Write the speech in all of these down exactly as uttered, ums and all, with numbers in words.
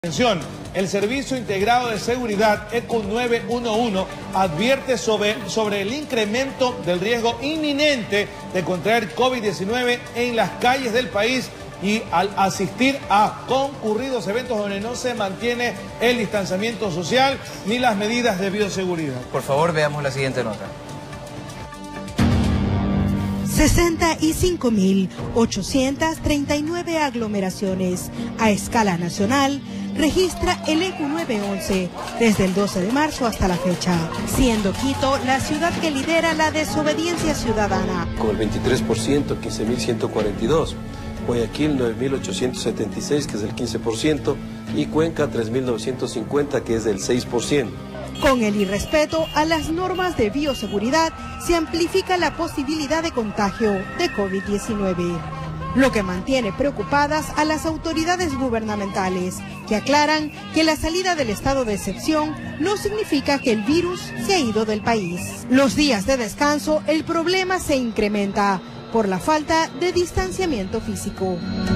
Atención, el Servicio Integrado de Seguridad ECO nueve uno uno advierte sobre, sobre el incremento del riesgo inminente de contraer COVID diecinueve en las calles del país y al asistir a concurridos eventos donde no se mantiene el distanciamiento social ni las medidas de bioseguridad. Por favor, veamos la siguiente nota. sesenta y cinco mil ochocientas treinta y nueve aglomeraciones a escala nacional registra el ECO nueve once desde el doce de marzo hasta la fecha, siendo Quito la ciudad que lidera la desobediencia ciudadana. Con el veintitrés por ciento, quince mil ciento cuarenta y dos. Guayaquil, nueve mil ochocientos setenta y seis, que es el quince por ciento, y Cuenca, tres mil novecientos cincuenta, que es del seis por ciento. Con el irrespeto a las normas de bioseguridad, se amplifica la posibilidad de contagio de COVID diecinueve, lo que mantiene preocupadas a las autoridades gubernamentales, que aclaran que la salida del estado de excepción no significa que el virus se ha ido del país. Los días de descanso, el problema se incrementa por la falta de distanciamiento físico.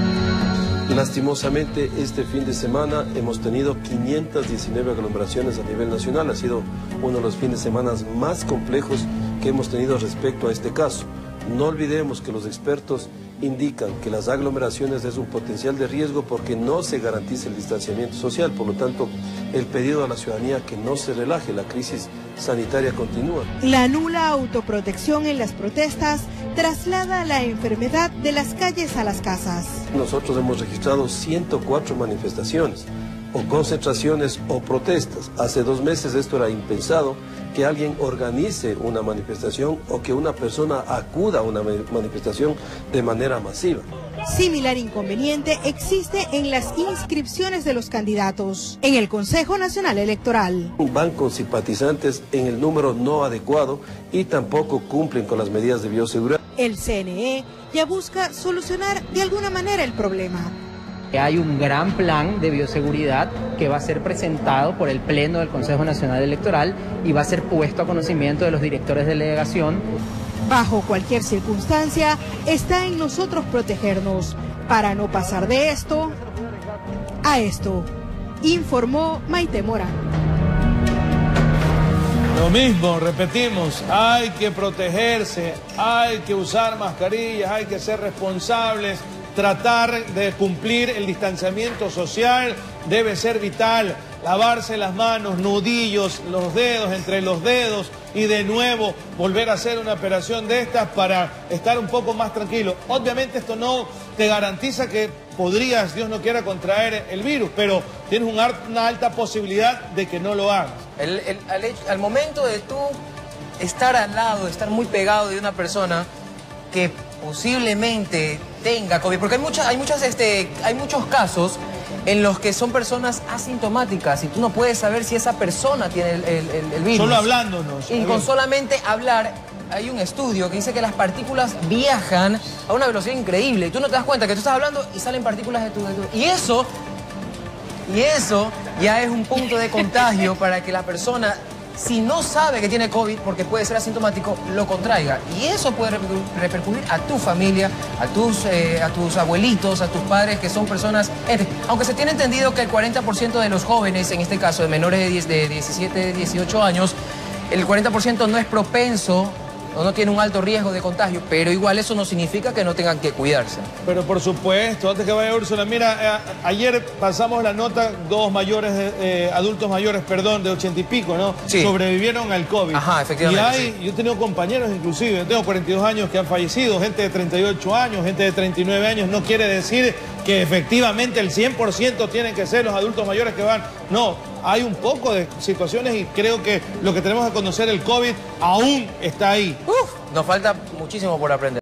Lastimosamente, este fin de semana hemos tenido quinientas diecinueve aglomeraciones a nivel nacional. Ha sido uno de los fines de semana más complejos que hemos tenido respecto a este caso. No olvidemos que los expertos indican que las aglomeraciones es un potencial de riesgo porque no se garantiza el distanciamiento social. Por lo tanto, el pedido a la ciudadanía que no se relaje, la crisis sanitaria continúa. La nula autoprotección en las protestas traslada la enfermedad de las calles a las casas. Nosotros hemos registrado ciento cuatro manifestaciones, o concentraciones o protestas. Hace dos meses esto era impensado, que alguien organice una manifestación o que una persona acuda a una manifestación de manera masiva. Similar inconveniente existe en las inscripciones de los candidatos en el Consejo Nacional Electoral. Van con simpatizantes en el número no adecuado y tampoco cumplen con las medidas de bioseguridad. El C N E ya busca solucionar de alguna manera el problema. Hay un gran plan de bioseguridad que va a ser presentado por el Pleno del Consejo Nacional Electoral y va a ser puesto a conocimiento de los directores de delegación. Bajo cualquier circunstancia, está en nosotros protegernos para no pasar de esto a esto, informó Maite Mora. Lo mismo, repetimos, hay que protegerse, hay que usar mascarillas, hay que ser responsables. Tratar de cumplir el distanciamiento social debe ser vital. Lavarse las manos, nudillos, los dedos, entre los dedos y de nuevo volver a hacer una operación de estas para estar un poco más tranquilo. Obviamente esto no te garantiza que podrías, Dios no quiera, contraer el virus, pero tienes un, una alta posibilidad de que no lo hagas. El, el, al, al momento de tú estar al lado, de estar muy pegado de una persona que posiblemente tenga COVID, porque hay muchas, hay muchas, este, hay muchos casos en los que son personas asintomáticas y tú no puedes saber si esa persona tiene el, el, el, el virus. Solo hablándonos. Y con solamente hablar, hay un estudio que dice que las partículas viajan a una velocidad increíble y tú no te das cuenta que tú estás hablando y salen partículas de tu... De tu y eso, y eso ya es un punto de contagio para que la persona, si no sabe que tiene COVID, porque puede ser asintomático, lo contraiga. Y eso puede repercutir a tu familia, a tus, eh, a tus abuelitos, a tus padres, que son personas... Aunque se tiene entendido que el cuarenta por ciento de los jóvenes, en este caso de menores de, diez, de diecisiete, dieciocho años, el cuarenta por ciento no es propenso o no tiene un alto riesgo de contagio, pero igual eso no significa que no tengan que cuidarse. Pero por supuesto, antes que vaya Úrsula, mira, eh, ayer pasamos la nota, dos mayores, eh, adultos mayores, perdón, de ochenta y pico, ¿no? Sí. Sobrevivieron al COVID. Ajá, efectivamente. Y hay, sí. Yo he tenido compañeros inclusive, yo tengo cuarenta y dos años que han fallecido, gente de treinta y ocho años, gente de treinta y nueve años, no quiere decir que efectivamente el cien por ciento tienen que ser los adultos mayores que van. No, hay un poco de situaciones y creo que lo que tenemos que conocer, el COVID, aún está ahí. Uf, nos falta muchísimo por aprender.